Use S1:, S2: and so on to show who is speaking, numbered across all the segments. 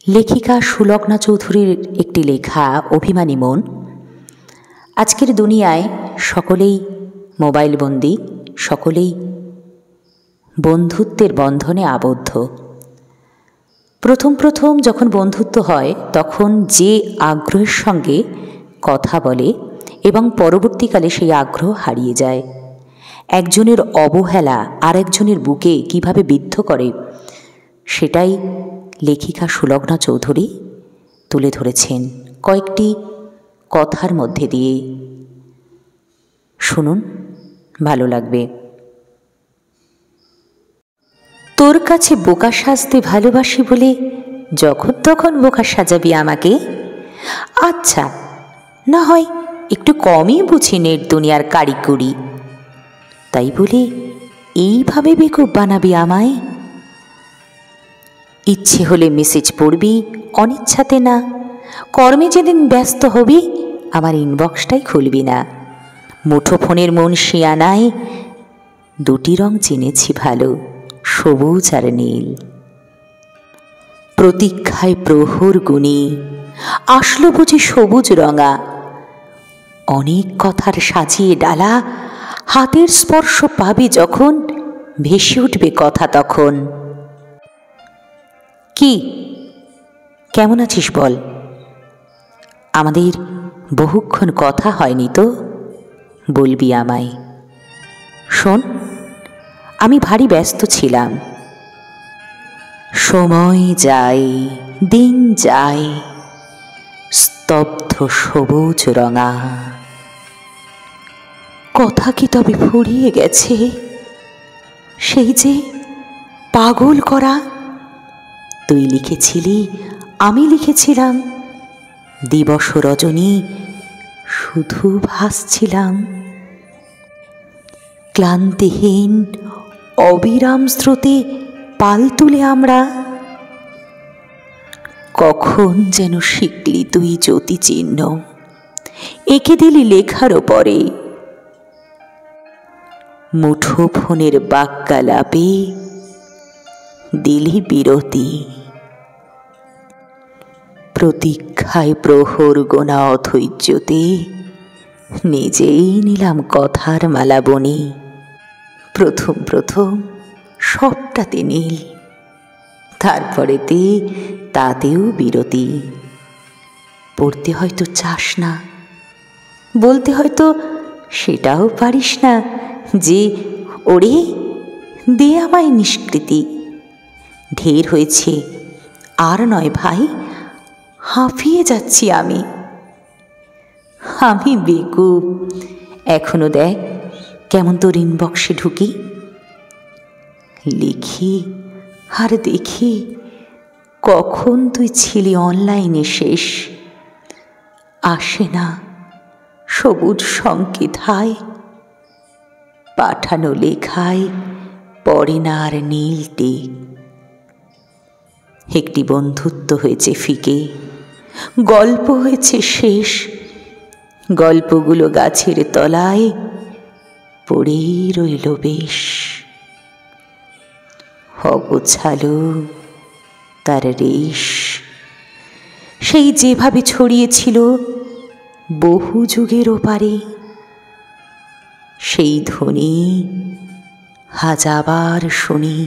S1: লেখিকা সুলগ্না চৌধুরীর একটি লেখা অভিমানী মন। আজকের দুনিয়ায় সকলেই মোবাইলবন্দি, সকলেই বন্ধুত্বের বন্ধনে আবদ্ধ। প্রথম প্রথম যখন বন্ধুত্ব হয় তখন যে আগ্রহের সঙ্গে কথা বলে এবং পরবর্তীকালে সেই আগ্রহ হারিয়ে যায়। একজনের অবহেলা আরেকজনের বুকে কিভাবে বিদ্ধ করে সেটাই লেখিকা সুলগ্না চৌধুরী তুলে ধরেছেন কয়েকটি কথার মধ্যে দিয়ে। শুনুন, ভালো লাগবে। তোর কাছে বোকা সাজতে ভালোবাসি বলে যখন তখন বোকা সাজাবি আমাকে? আচ্ছা, না হয় একটু কমই বুঝি নেট দুনিয়ার কারিগরি, তাই বলে এইভাবে বেকুব বানাবি আমায়? ইচ্ছে হলে মেসেজ পড়বি, অনিচ্ছাতে না। কর্মে যেদিন ব্যস্ত হবি আমার ইনবক্সটাই খুলবি না। মুঠোফোনের মন শিয়ানায় দুটি রং চিনেছি ভালো, সবুজ আর নীল। প্রতীক্ষায় প্রহর গুণী আসলো বুঝি সবুজ রঙা। অনেক কথার সাজিয়ে ডালা, হাতের স্পর্শ পাবি যখন ভেসে উঠবে কথা তখন। কি, কেমন আছিস বল? আমাদের বহুক্ষণ কথা হয়নি তো, বলবি আমায়। শোন, আমি ভারী ব্যস্ত ছিলাম। সময় যায়, দিন যায়, স্তব্ধ সবুজ রঙা। কথা কি তবে ফুরিয়ে গেছে? সেই যে পাগল করা, তুই লিখেছিলি, আমি লিখেছিলাম, দিবস রজনী শুধু ভাসছিলাম। ক্লান্তিহীন অবিরাম স্রোতে পাল তুলে আমরা। কখন যেন শিখলি তুই জ্যোতিচিহ্ন, এঁকে দিলি লেখার ওপরে। মুঠোফোনের বাক্যালাপে দিলি বিরতি। প্রতীক্ষায় প্রহর গোনা অধৈর্যতে নিজেই নিলাম কথার মালা বনি। প্রথম প্রথম সবটাতে নীল, তারপরেতে তাতেও বিরতি। পড়তে হয়তো চাস না, বলতে হয়তো সেটাও পারিস না যে ওরে দে আমায় নিষ্কৃতি। ঢের হয়েছে, আর নয় ভাই, হাঁফিয়ে যাচ্ছি আমি। আমি বেকুব, এখনো দেখ কেমন তোর ইনবক্সে ঢুকি, লিখি আর দেখি কখন তুই ছিলি অনলাইনে শেষ। আসে না সবুজ সংকেত, হায় পাঠানো লেখায় পড়ে না আর নীল টিক। একটি বন্ধুত্ব হয়েছে ফিকে, গল্প হয়েছে শেষ। গল্পগুলো গাছের তলায় পড়েই রইল বেশ। অগোছালো তার রেশ, সেই যেভাবে ছড়িয়েছিল বহু যুগের ওপারে। সেই ধ্বনি আজ আবার শুনি,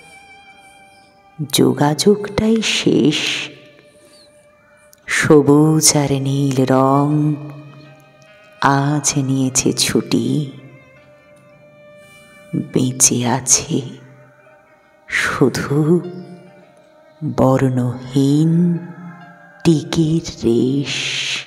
S1: যোগাযোগটাই শেষ। সবুজ আর নীল রং আজ নিয়েছে ছুটি। বেঁচে আছে শুধু বর্ণহীন টিকির রেশ।